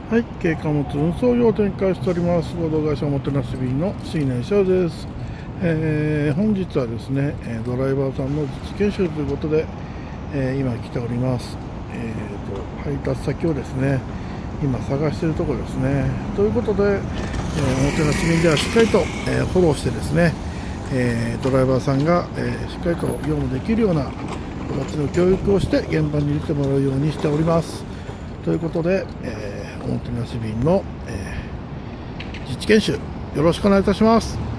はい、軽貨物運送業を展開しております合同会社おもてなし便の椎名翔です。本日はですね、ドライバーさんの実研修ということで、今来ております。配達先をですね、今探しているところですね。ということで、おもてなし便ではしっかりと、フォローしてですね、ドライバーさんが、しっかりと業務できるような形の教育をして現場に出てもらうようにしております。ということで、おもてなし便の、実地研修よろしくお願いいたします。